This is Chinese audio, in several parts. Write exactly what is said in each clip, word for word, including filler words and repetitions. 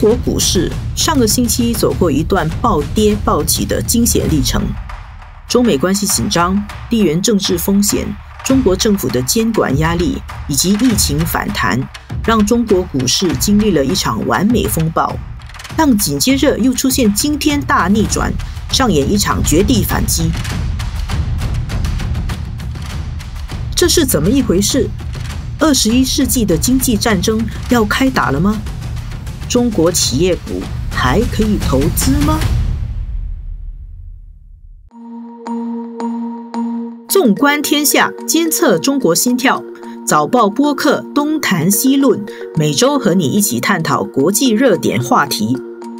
国股市上个星期走过一段暴跌暴起的惊险历程，中美关系紧张、地缘政治风险、中国政府的监管压力以及疫情反弹，让中国股市经历了一场完美风暴，但紧接着又出现惊天大逆转，上演一场绝地反击。这是怎么一回事？二十一世纪的经济战争要开打了吗？中国企业股还可以投资吗？纵观天下，监测中国心跳，早报播客东谈西论，每周和你一起探讨国际热点话题。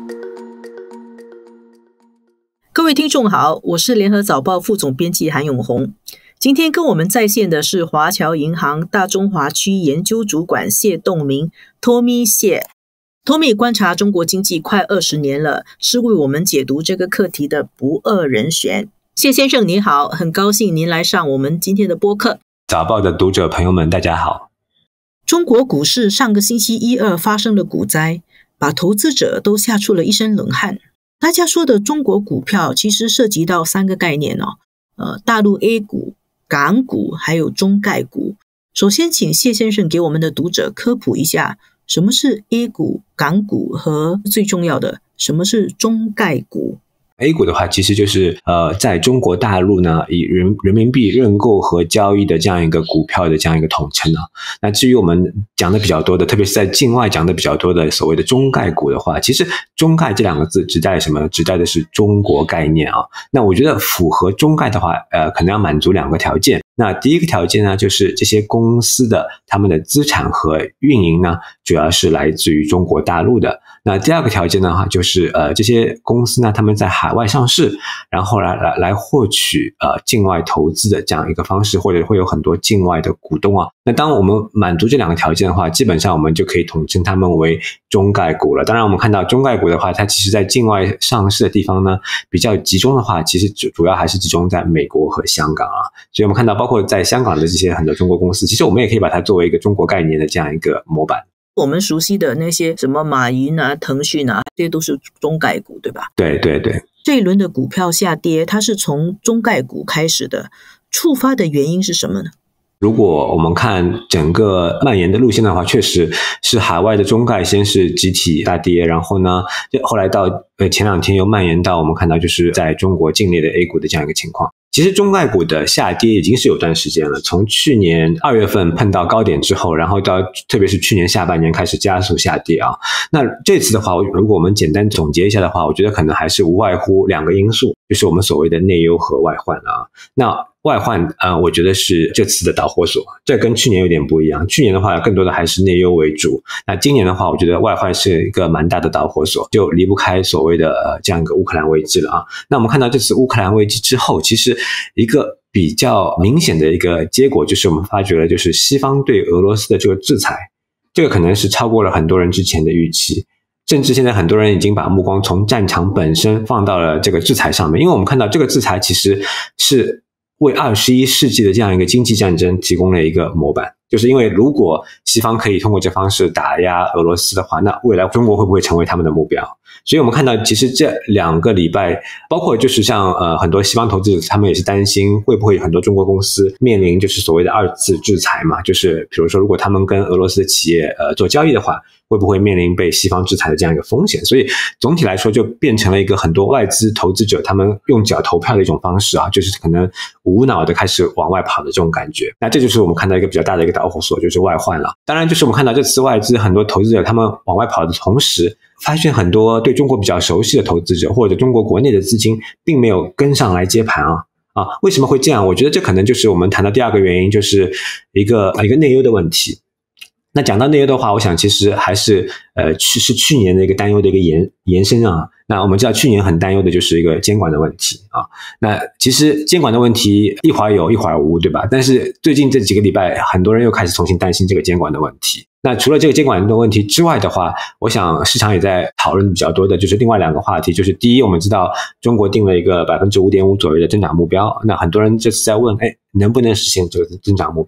各位听众好，我是联合早报副总编辑韩永红。今天跟我们在线的是华侨银行大中华区研究主管谢栋明 Tommy 谢。Tommy 观察中国经济快二十年了，是为我们解读这个课题的不二人选。谢先生您好，很高兴您来上我们今天的播客。 早报的读者朋友们大家好。 中国股市上个星期一二发生了股灾，把投资者都吓出了一身冷汗。大家说的中国股票其实涉及到三个概念哦，呃，大陆 A 股、港股还有中概股。首先请谢先生给我们的读者科普一下，什么是 A 股、港股和最重要的什么是中概股。 A 股的话其实就是呃，在中国大陆呢以人人民币认购和交易的这样一个股票的这样一个统称啊。那至于我们讲的比较多的，特别是在境外讲的比较多的所谓的中概股的话，其实中概这两个字指代什么？指代的是中国概念啊。那我觉得符合中概的话呃，可能要满足两个条件。那第一个条件呢，就是这些公司的他们的资产和运营呢主要是来自于中国大陆的。那第二个条件呢，就是呃这些公司呢他们在海外上市，然后来来来获取呃境外投资的这样一个方式，或者会有很多境外的股东啊。那当我们满足这两个条件的话，基本上我们就可以统称他们为中概股了。当然我们看到中概股的话，它其实在境外上市的地方呢比较集中的话，其实主主要还是集中在美国和香港啊。所以我们看到包括在香港的这些很多中国公司，其实我们也可以把它作为一个中国概念的这样一个模板。 我们熟悉的那些什么马云啊、腾讯啊，这些都是中概股对吧？ 对对对。 这一轮的股票下跌，它是从中概股开始的，触发的原因是什么呢？ 如果我们看整个蔓延的路线的话，确实是海外的中概先是集体大跌，然后呢后来到呃前两天又蔓延到我们看到就是在中国境内的 A 股的这样一个情况。其实中概股的下跌已经是有段时间了，从去年二月份碰到高点之后，然后到特别是去年下半年开始加速下跌啊。那这次的话，如果我们简单总结一下的话，我觉得可能还是无外乎两个因素，就是我们所谓的内忧和外患啊。那外患呃，我觉得是这次的导火索，这跟去年有点不一样。去年的话更多的还是内忧为主，那今年的话我觉得外患是一个蛮大的导火索，就离不开所谓的呃这样一个乌克兰危机了啊。那我们看到这次乌克兰危机之后，其实一个比较明显的一个结果就是我们发觉了，就是西方对俄罗斯的这个制裁，这个可能是超过了很多人之前的预期。甚至现在很多人已经把目光从战场本身放到了这个制裁上面，因为我们看到这个制裁其实是为二十一世纪的这样一个经济战争提供了一个模板。就是因为如果西方可以通过这方式打压俄罗斯的话，那未来中国会不会成为他们的目标？所以我们看到其实这两个礼拜，包括就是像呃很多西方投资者他们也是担心会不会很多中国公司面临就是所谓的二次制裁嘛，就是比如说如果他们跟俄罗斯的企业呃做交易的话，会不会面临被西方制裁的这样一个风险。所以总体来说就变成了一个很多外资投资者他们用脚投票的一种方式啊，就是可能无脑的开始往外跑的这种感觉。那这就是我们看到一个比较大的一个导火索，就是外患了。当然就是我们看到这次外资很多投资者他们往外跑的同时，发现很多对中国比较熟悉的投资者或者中国国内的资金并没有跟上来接盘啊。啊，为什么会这样？我觉得这可能就是我们谈到第二个原因，就是一个一个内忧的问题。那讲到内忧的话，我想其实还是呃去是去年的一个担忧的一个延延伸啊。那我们知道去年很担忧的就是一个监管的问题啊。那其实监管的问题一会儿有一会儿无，对吧？但是最近这几个礼拜，很多人又开始重新担心这个监管的问题。那除了这个监管的问题之外的话，我想市场也在讨论比较多的就是另外两个话题，就是第一，我们知道中国定了一个 百分之五点五 左右的增长目标，那很多人这次在问，哎，能不能实现这个增长目标？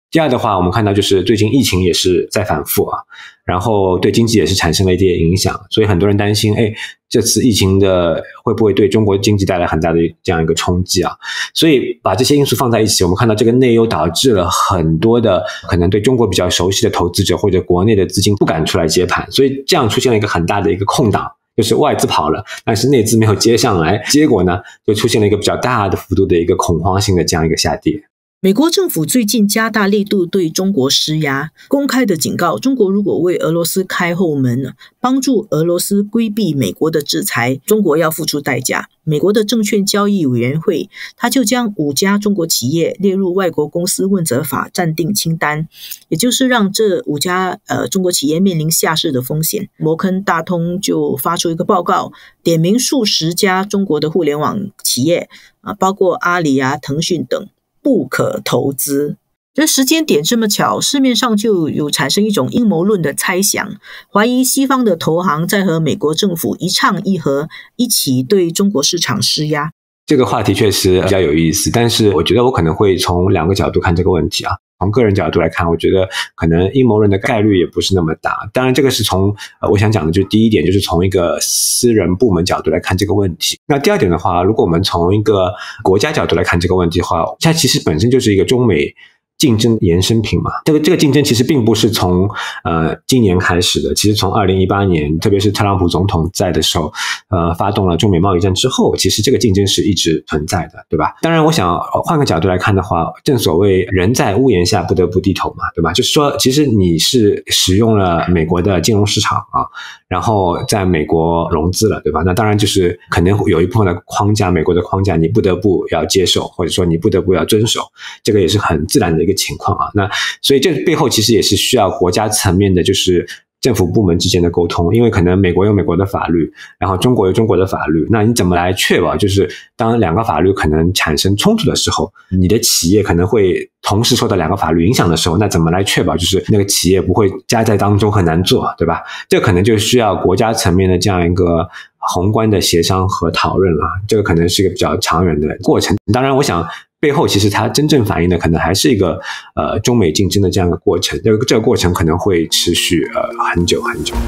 第二的话，我们看到就是最近疫情也是在反复啊，然后对经济也是产生了一些影响，所以很多人担心，哎，这次疫情的会不会对中国经济带来很大的这样一个冲击啊？所以把这些因素放在一起，我们看到这个内忧导致了很多的可能对中国比较熟悉的投资者或者国内的资金不敢出来接盘，所以这样出现了一个很大的一个空档。就是外资跑了，但是内资没有接上来，结果呢，就出现了一个比较大的幅度的一个恐慌性的这样一个下跌。 美国政府最近加大力度对中国施压，公开的警告中国如果为俄罗斯开后门，帮助俄罗斯规避美国的制裁，中国要付出代价。美国的证券交易委员会，它就将五家中国企业列入外国公司问责法暂定清单，也就是让这五家呃中国企业面临下市的风险。摩根大通就发出一个报告，点名数十家中国的互联网企业啊，包括阿里啊、腾讯等，不可投资。这时间点这么巧，市面上就有产生一种阴谋论的猜想，怀疑西方的投行在和美国政府一唱一和，一起对中国市场施压。 这个话题确实比较有意思，但是我觉得我可能会从两个角度看这个问题啊。从个人角度来看，我觉得可能阴谋论的概率也不是那么大。当然这个是从呃我想讲的就是第一点，就是从一个私人部门角度来看这个问题。那第二点的话，如果我们从一个国家角度来看这个问题的话，它其实本身就是一个中美竞争衍生品嘛，这个这个竞争其实并不是从呃今年开始的，其实从二零一八年，特别是特朗普总统在的时候，呃发动了中美贸易战之后，其实这个竞争是一直存在的，对吧？当然我想换个角度来看的话，正所谓人在屋檐下不得不低头嘛，对吧？就是说其实你是使用了美国的金融市场啊，然后在美国融资了，对吧？那当然就是可能有一部分的框架，美国的框架你不得不要接受，或者说你不得不要遵守，这个也是很自然的一个情况啊。那所以这背后其实也是需要国家层面的就是政府部门之间的沟通，因为可能美国有美国的法律，然后中国有中国的法律，那你怎么来确保就是当两个法律可能产生冲突的时候，你的企业可能会同时受到两个法律影响的时候，那怎么来确保就是那个企业不会夹在当中很难做，对吧？这可能就需要国家层面的这样一个宏观的协商和讨论了，这个可能是一个比较长远的过程。当然我想背后其实它真正反映的可能还是一个呃中美竞争的这样一个过程，这个这个过程可能会持续呃很久很久。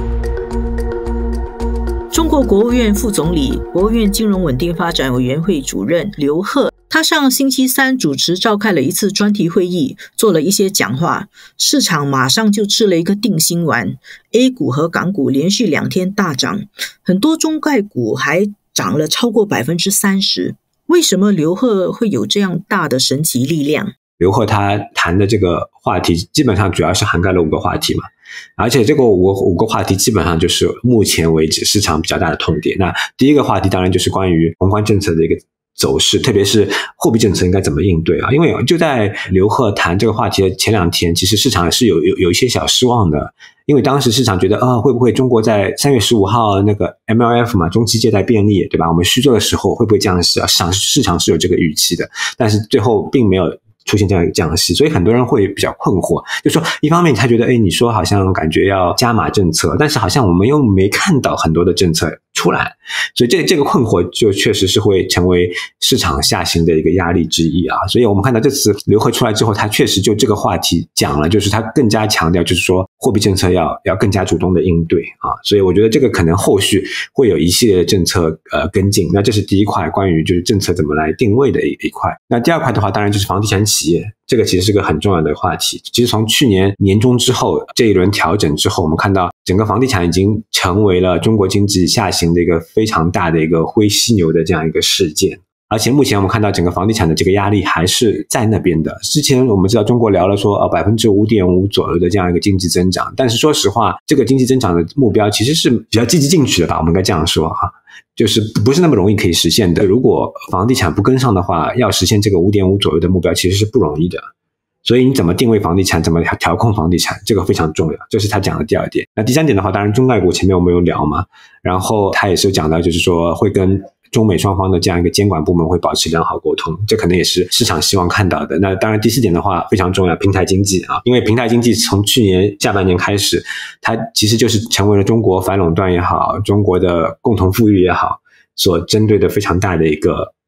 中国国务院副总理、国务院金融稳定发展委员会主任刘鹤，他上星期三主持召开了一次专题会议，做了一些讲话，市场马上就吃了一个定心丸， A 股和港股连续两天大涨，很多中概股还涨了超过 百分之三十。为什么刘鹤会有这样大的神奇力量？ 刘鹤他谈的这个话题基本上主要是涵盖了五个话题嘛，而且这个五个五个话题基本上就是目前为止市场比较大的痛点。那第一个话题当然就是关于宏观政策的一个走势，特别是货币政策应该怎么应对啊？因为就在刘鹤谈这个话题的前两天，其实市场也是有有有一些小失望的，因为当时市场觉得啊、哦，会不会中国在三月十五号那个 M L F 嘛，中期借贷便利，对吧？我们续做的时候会不会降息啊？市场市场是有这个预期的，但是最后并没有出现这样一个降息，所以很多人会比较困惑，就说一方面他觉得，哎，你说好像感觉要加码政策，但是好像我们又没看到很多的政策出来，所以这这个困惑就确实是会成为市场下行的一个压力之一啊。所以我们看到这次刘鹤出来之后，他确实就这个话题讲了，就是他更加强调，就是说货币政策要要更加主动的应对啊。所以我觉得这个可能后续会有一系列的政策呃跟进。那这是第一块关于就是政策怎么来定位的一一块。那第二块的话，当然就是房地产企业，这个其实是个很重要的话题。其实从去年年中之后这一轮调整之后，我们看到整个房地产已经成为了中国经济下行的一个非常大的一个灰犀牛的这样一个事件。而且目前我们看到整个房地产的这个压力还是在那边的。之前我们知道中国聊了说呃 百分之五点五 左右的这样一个经济增长，但是说实话这个经济增长的目标其实是比较积极进取的吧，我们应该这样说啊，就是不是那么容易可以实现的。如果房地产不跟上的话，要实现这个 五点五 左右的目标其实是不容易的。所以你怎么定位房地产，怎么调控房地产，这个非常重要，这是他讲的第二点。那第三点的话，当然中概股前面我们有聊嘛，然后他也是有讲到，就是说会跟中美双方的这样一个监管部门会保持良好沟通，这可能也是市场希望看到的。那当然第四点的话非常重要，平台经济啊，因为平台经济从去年下半年开始，它其实就是成为了中国反垄断也好，中国的共同富裕也好，所针对的非常大的一个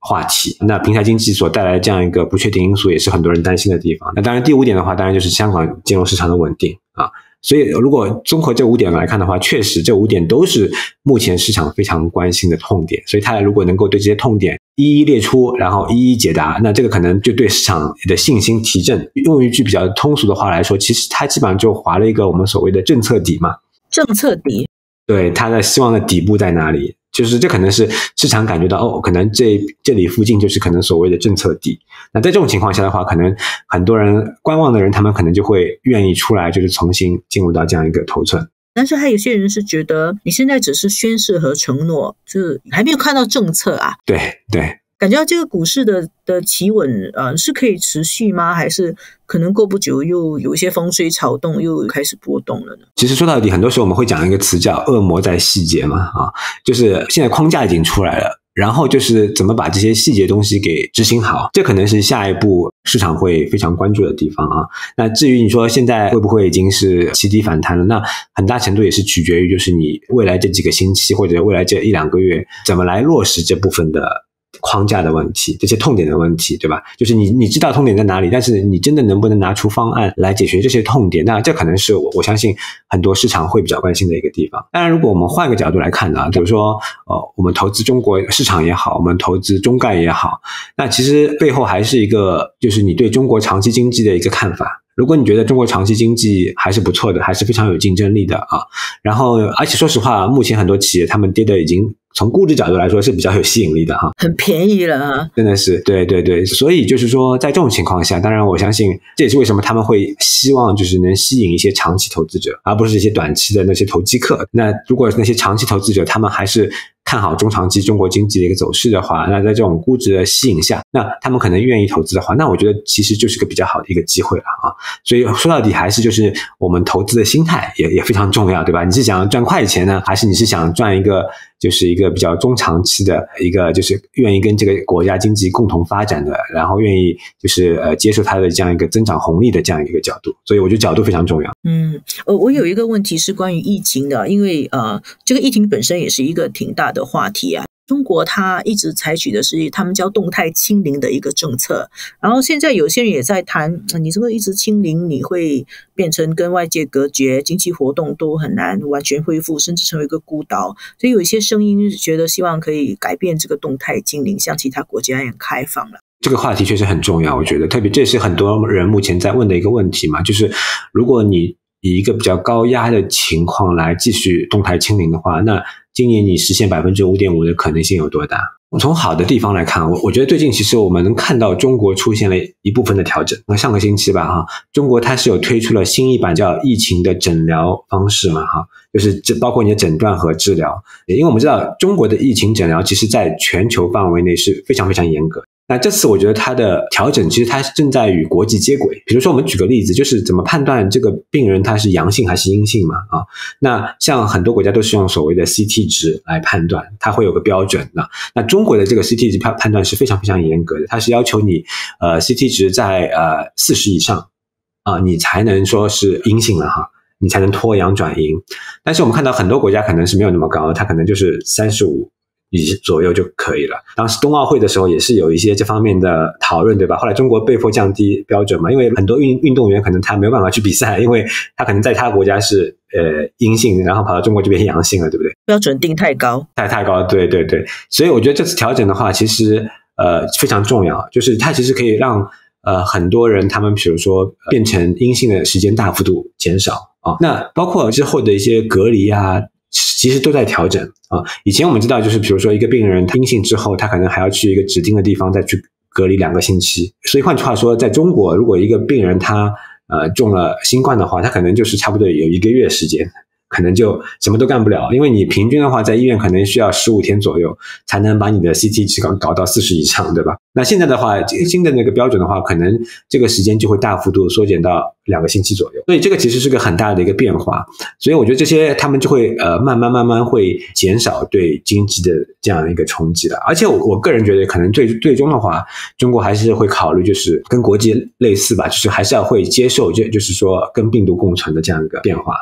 话题。那平台经济所带来的这样一个不确定因素也是很多人担心的地方。那当然第五点的话，当然就是香港金融市场的稳定啊。所以如果综合这五点来看的话，确实这五点都是目前市场非常关心的痛点。所以它如果能够对这些痛点一一列出，然后一一解答，那这个可能就对市场的信心提振。用一句比较通俗的话来说，其实它基本上就划了一个我们所谓的政策底嘛。 政策底，对， 它的希望的底部在哪里？就是这可能是市场感觉到哦，可能这这里附近就是可能所谓的政策底。那在这种情况下的话，可能很多人观望的人，他们可能就会愿意出来，就是重新进入到这样一个头寸。 但是还有些人是觉得你现在只是宣示和承诺，就是还没有看到政策啊。 对对。 感觉到这个股市的的企稳呃是可以持续吗？还是可能过不久又有一些风吹草动又开始波动了呢？ 其实说到底，很多时候我们会讲一个词叫恶魔在细节嘛，啊，就是现在框架已经出来了，然后就是怎么把这些细节东西给执行好，这可能是下一步市场会非常关注的地方啊。那至于你说现在会不会已经是起底反弹了，那很大程度也是取决于就是你未来这几个星期或者未来这一两个月怎么来落实这部分的框架的问题，这些痛点的问题，对吧？就是你你知道痛点在哪里，但是你真的能不能拿出方案来解决这些痛点，那这可能是我我相信很多市场会比较关心的一个地方。当然如果我们换个角度来看呢，比如说呃，我们投资中国市场也好，我们投资中概也好，那其实背后还是一个就是你对中国长期经济的一个看法。如果你觉得中国长期经济还是不错的，还是非常有竞争力的啊，然后而且说实话，目前很多企业他们跌的已经从估值角度来说是比较有吸引力的哈， 很便宜了啊， 真的是，对对对，所以就是说在这种情况下，当然我相信这也是为什么他们会希望就是能吸引一些长期投资者，而不是一些短期的那些投机客。那如果那些长期投资者他们还是看好中长期中国经济的一个走势的话，那在这种估值的吸引下，那他们可能愿意投资的话，那我觉得其实就是个比较好的一个机会了啊。所以说到底还是就是我们投资的心态也也非常重要，对吧？你是想赚快钱呢，还是你是想赚一个就是一个比较中长期的一个就是愿意跟这个国家经济共同发展的，然后愿意就是呃接受它的这样一个增长红利的这样一个角度。所以我觉得角度非常重要。 嗯，呃，我有一个问题是关于疫情的，因为呃这个疫情本身也是一个挺大的话题啊。中国它一直采取的是他们叫动态清零的一个政策，然后现在有些人也在谈，你这个一直清零，你会变成跟外界隔绝，经济活动都很难完全恢复，甚至成为一个孤岛。所以有一些声音觉得希望可以改变这个动态清零，像其他国家一样开放了。 这个话题确实很重要，我觉得特别这是很多人目前在问的一个问题嘛，就是如果你以一个比较高压的情况来继续动态清零的话，那今年你实现 百分之五点五 的可能性有多大？从好的地方来看，我我觉得最近其实我们能看到中国出现了一部分的调整。那上个星期吧哈，中国它是有推出了新一版叫疫情的诊疗方式嘛哈，就是这包括你的诊断和治疗。因为我们知道中国的疫情诊疗其实在全球范围内是非常非常严格。那这次我觉得它的调整其实它正在与国际接轨。比如说我们举个例子，就是怎么判断这个病人他是阳性还是阴性嘛啊？那像很多国家都是用所谓的 C T 值来判断，它会有个标准的。那中国的这个 C T 值判断是非常非常严格的，它是要求你呃 C T 值在呃四十以上啊、呃，你才能说是阴性了哈，你才能脱阳转阴。但是我们看到很多国家可能是没有那么高，它可能就是三十五左右就可以了。当时冬奥会的时候也是有一些这方面的讨论，对吧？后来中国被迫降低标准嘛，因为很多运运动员可能他没有办法去比赛，因为他可能在他国家是呃阴性，然后跑到中国就变阳性了，对不对？ 标准定太高， 太太高，对对对。所以我觉得这次调整的话，其实呃非常重要，就是它其实可以让呃很多人他们比如说变成阴性的时间大幅度减少啊。那包括之后的一些隔离啊，其实都在调整啊。以前我们知道就是比如说一个病人阴性之后，他可能还要去一个指定的地方再去隔离两个星期。所以换句话说，在中国如果一个病人他呃中了新冠的话，他可能就是差不多有一个月时间，可能就什么都干不了，因为你平均的话在医院可能需要十五天左右才能把你的 C T 值搞搞到四十以上，对吧？那现在的话新的那个标准的话，可能这个时间就会大幅度缩减到两个星期左右，所以这个其实是个很大的一个变化。所以我觉得这些他们就会呃慢慢慢慢会减少对经济的这样一个冲击的。而且我我个人觉得可能最最终的话，中国还是会考虑就是跟国际类似吧，就是还是要会接受就就是说跟病毒共存的这样一个变化。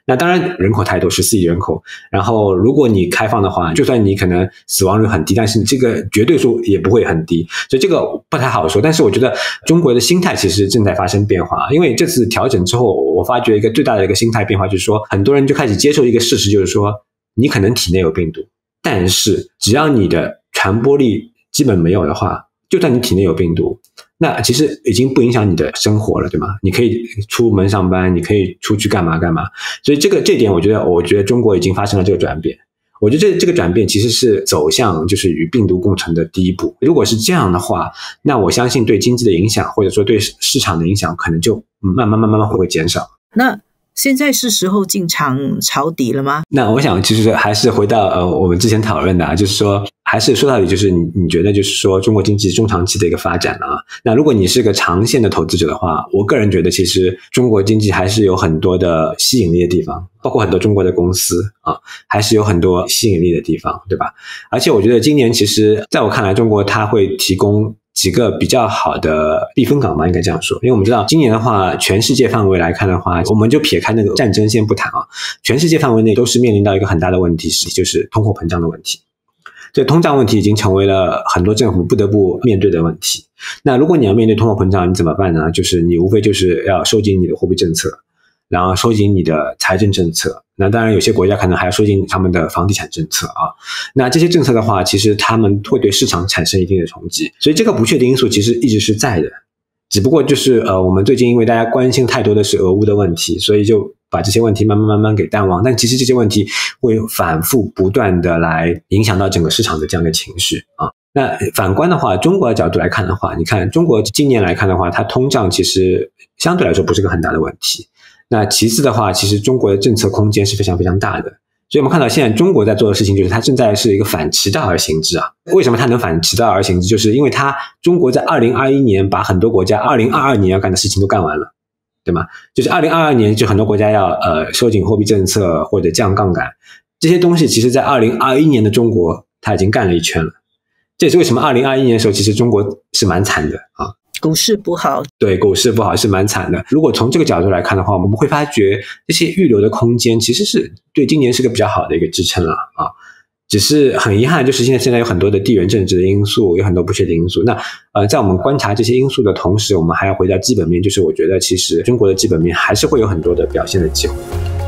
那当然人口太多，十四亿人口，然后如果你开放的话，就算你可能死亡率很低，但是你这个绝对数也不会很低，所以这个不太好说。但是我觉得中国的心态其实正在发生变化，因为这次调整之后，我发觉一个最大的一个心态变化就是说，很多人就开始接受一个事实，就是说你可能体内有病毒，但是只要你的传播力基本没有的话，就算你体内有病毒，那其实已经不影响你的生活了，对吗？你可以出门上班，你可以出去干嘛干嘛。所以这个这点我觉得我觉得中国已经发生了这个转变。我觉得这这个转变其实是走向就是与病毒共存的第一步。如果是这样的话，那我相信对经济的影响或者说对市场的影响可能就慢慢慢慢慢会减少。 那现在是时候进场抄底了吗？ 那我想其实还是回到呃我们之前讨论的啊，就是说还是说到底就是你你觉得就是说中国经济中长期的一个发展啊。那如果你是个长线的投资者的话，我个人觉得其实中国经济还是有很多的吸引力的地方，包括很多中国的公司啊，还是有很多吸引力的地方，对吧？而且我觉得今年其实在我看来，中国它会提供几个比较好的避风港吧，应该这样说。因为我们知道今年的话，全世界范围来看的话，我们就撇开那个战争先不谈啊，全世界范围内都是面临到一个很大的问题，就是通货膨胀的问题。这通胀问题已经成为了很多政府不得不面对的问题。那如果你要面对通货膨胀，你怎么办呢？就是你无非就是要收紧你的货币政策，然后收紧你的财政政策，那当然有些国家可能还要收紧他们的房地产政策啊。那这些政策的话，其实他们会对市场产生一定的冲击，所以这个不确定因素其实一直是在的。只不过就是呃，我们最近因为大家关心太多的是俄乌的问题，所以就把这些问题慢慢慢慢给淡忘。但其实这些问题会反复不断的来影响到整个市场的这样的情绪啊。那反观的话，中国的角度来看的话，你看中国今年来看的话，它通胀其实相对来说不是个很大的问题。那其次的话，其实中国的政策空间是非常非常大的。所以我们看到现在中国在做的事情就是它正在是一个反其道而行之啊。为什么它能反其道而行之？就是因为它中国在二零二一年把很多国家二零二二年要干的事情都干完了，对吗？就是二零二二年就很多国家要呃收紧货币政策或者降杠杆，这些东西其实在二零二一年的中国它已经干了一圈了。这也是为什么二零二一年的时候其实中国是蛮惨的啊。 股市不好， 对，股市不好是蛮惨的。如果从这个角度来看的话，我们会发觉这些预留的空间其实是对今年是个比较好的一个支撑了啊。只是很遗憾，就是现在现在有很多的地缘政治的因素，有很多不确定因素。那呃，在我们观察这些因素的同时，我们还要回到基本面，就是我觉得其实中国的基本面还是会有很多的表现的机会。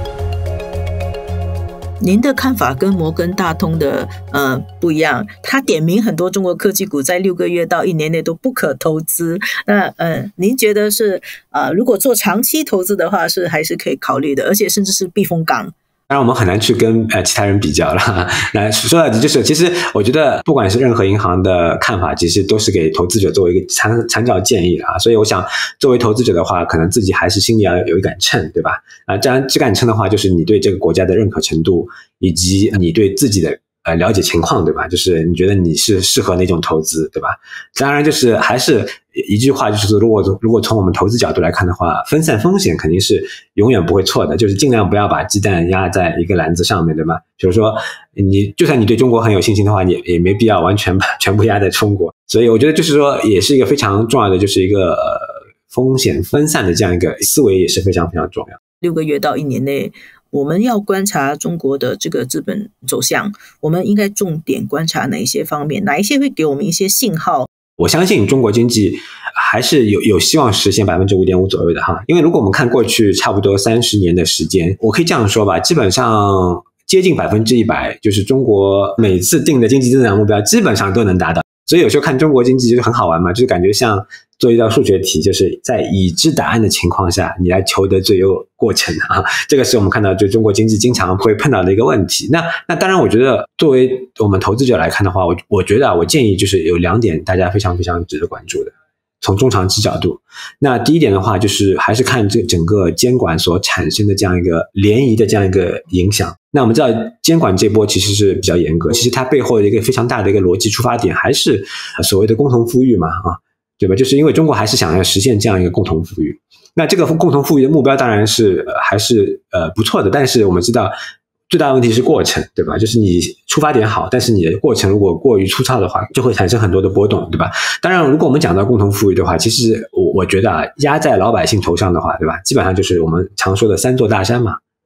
您的看法跟摩根大通的呃不一样，他点名很多中国科技股在六个月到一年内都不可投资。那呃，您觉得是呃，如果做长期投资的话，是还是可以考虑的，而且甚至是避风港。 当然我们很难去跟呃其他人比较了。那说到底就是，其实我觉得不管是任何银行的看法，其实都是给投资者作为一个参参照建议啊。所以我想，作为投资者的话，可能自己还是心里要有一杆秤，对吧？啊，这样这杆秤的话，就是你对这个国家的认可程度，以及你对自己的呃了解情况，对吧？就是你觉得你是适合哪种投资，对吧？当然就是还是一句话，就是如果如果从我们投资角度来看的话，分散风险肯定是永远不会错的，就是尽量不要把鸡蛋压在一个篮子上面，对吧？就是说你就算你对中国很有信心的话，你也没必要完全把全部压在中国。所以我觉得就是说也是一个非常重要的，就是一个呃风险分散的这样一个思维也是非常非常重要。 六个月到一年内，我们要观察中国的这个资本走向，我们应该重点观察哪一些方面，哪一些会给我们一些信号？ 我相信中国经济还是有有希望实现 百分之五点五 左右的哈，因为如果我们看过去差不多三十年的时间，我可以这样说吧，基本上接近 百分之百， 就是中国每次定的经济增长目标基本上都能达到。所以有时候看中国经济就是很好玩嘛，就是感觉像做一道数学题，就是在已知答案的情况下你来求得最优过程啊，这个是我们看到就中国经济经常会碰到的一个问题。那那当然我觉得作为我们投资者来看的话，我我觉得啊，我建议就是有两点大家非常非常值得关注的，从中长期角度。那第一点的话就是还是看这整个监管所产生的这样一个涟漪的这样一个影响。那我们知道监管这波其实是比较严格，其实它背后的一个非常大的一个逻辑出发点还是所谓的共同富裕嘛，啊，对吧？就是因为中国还是想要实现这样一个共同富裕。那这个共同富裕的目标当然是、呃、还是呃不错的，但是我们知道最大的问题是过程，对吧？就是你出发点好，但是你的过程如果过于粗糙的话，就会产生很多的波动，对吧？当然如果我们讲到共同富裕的话，其实我我觉得啊，压在老百姓头上的话，对吧？基本上就是我们常说的三座大山嘛，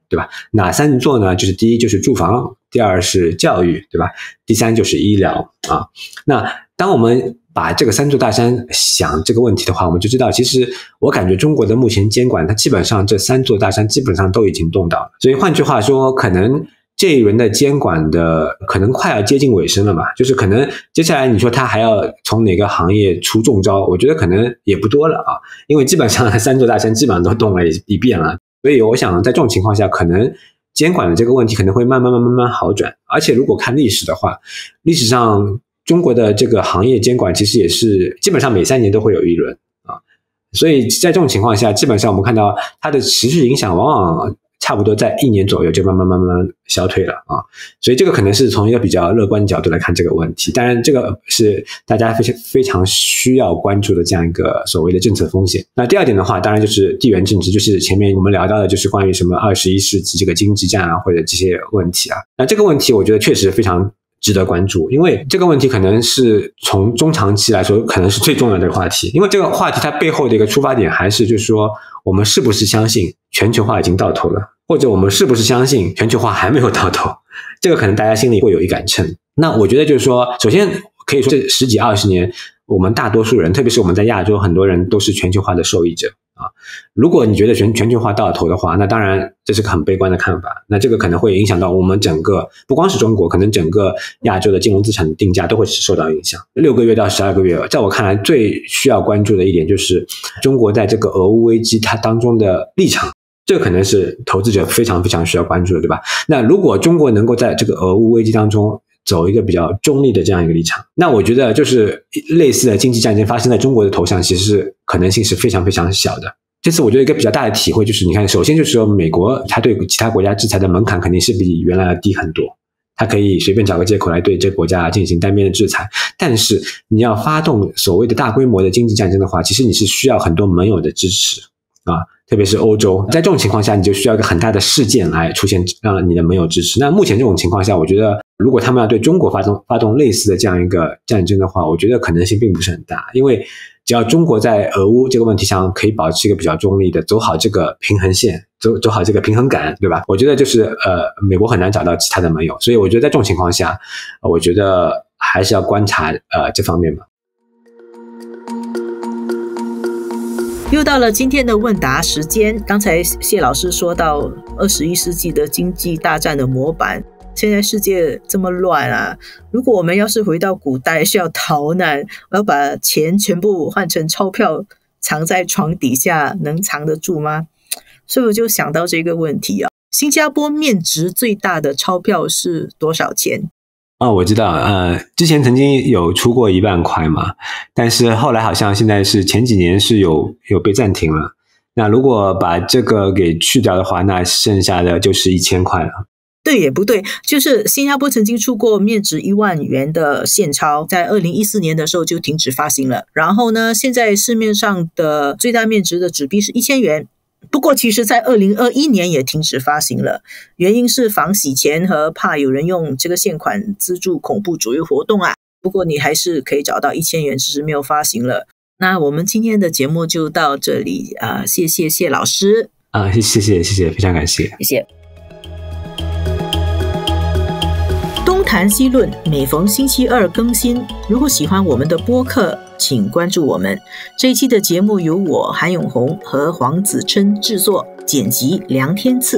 对吧？哪三座呢？就是第一就是住房，第二是教育，对吧？第三就是医疗啊。那当我们把这个三座大山想这个问题的话，我们就知道，其实我感觉中国的目前监管，它基本上这三座大山基本上都已经动到了。所以换句话说，可能这一轮的监管的可能快要接近尾声了嘛，就是可能接下来你说它还要从哪个行业出重招，我觉得可能也不多了啊，因为基本上三座大山基本上都动了一遍了。所以我想在这种情况下，可能监管的这个问题可能会慢慢慢慢慢慢好转。而且如果看历史的话，历史上中国的这个行业监管其实也是基本上每三年都会有一轮啊，所以在这种情况下，基本上我们看到它的持续影响往往差不多在一年左右就慢慢慢慢消退了啊，所以这个可能是从一个比较乐观的角度来看这个问题。当然，这个是大家非常非常需要关注的这样一个所谓的政策风险。那第二点的话，当然就是地缘政治，就是前面我们聊到的，就是关于什么二十一世纪这个经济战啊，或者这些问题啊。那这个问题，我觉得确实非常值得关注，因为这个问题可能是从中长期来说，可能是最重要的话题。因为这个话题它背后的一个出发点，还是就是说，我们是不是相信全球化已经到头了？或者我们是不是相信全球化还没有到头？这个可能大家心里会有一杆秤。那我觉得就是说，首先可以说这十几二十年，我们大多数人，特别是我们在亚洲，很多人都是全球化的受益者啊。如果你觉得全全球化到头的话，那当然这是个很悲观的看法。那这个可能会影响到我们整个，不光是中国，可能整个亚洲的金融资产的定价都会受到影响。六个月到十二个月，在我看来最需要关注的一点就是中国在这个俄乌危机它当中的立场。这个可能是投资者非常非常需要关注的，对吧？那如果中国能够在这个俄乌危机当中走一个比较中立的这样一个立场，那我觉得就是类似的经济战争发生在中国的头上，其实是可能性是非常非常小的。这次我觉得一个比较大的体会就是，你看，首先就是说美国它对其他国家制裁的门槛肯定是比原来要低很多，它可以随便找个借口来对这个国家进行单边的制裁。但是你要发动所谓的大规模的经济战争的话，其实你是需要很多盟友的支持啊。特别是欧洲，在这种情况下，你就需要一个很大的事件来出现，让你的盟友支持。那目前这种情况下，我觉得如果他们要对中国发动发动类似的这样一个战争的话，我觉得可能性并不是很大，因为只要中国在俄乌这个问题上可以保持一个比较中立的，走好这个平衡线，走走好这个平衡感，对吧？我觉得就是呃，美国很难找到其他的盟友，所以我觉得在这种情况下，呃、我觉得还是要观察呃这方面吧。 又到了今天的问答时间，刚才谢老师说到二十一世纪的经济大战的模板，现在世界这么乱啊，如果我们要是回到古代需要逃难，我要把钱全部换成钞票藏在床底下，能藏得住吗？所以我就想到这个问题啊，新加坡面值最大的钞票是多少钱？ 哦，我知道，呃，之前曾经有出过一万块嘛，但是后来好像现在是前几年是有有被暂停了。那如果把这个给去掉的话，那剩下的就是一千块了。 对也不对，就是新加坡曾经出过面值一万元的现钞，在二零一四年的时候就停止发行了。然后呢，现在市面上的最大面值的纸币是一千元。不过其实在二零二一年也停止发行了，原因是防洗钱和怕有人用这个现款资助恐怖主义活动啊。不过你还是可以找到一千元，只是没有发行了。那我们今天的节目就到这里啊、呃，谢谢谢老师啊，谢谢谢谢，非常感谢， 谢谢。东谈西论，每逢星期二更新。如果喜欢我们的播客，请关注我们。这一期的节目由我韩永红和黄子琛制作，剪辑梁天赐。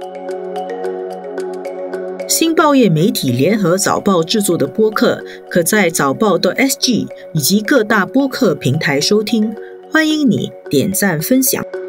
新报业媒体联合早报制作的播客，可在早报 .sg 以及各大播客平台收听。欢迎你点赞分享。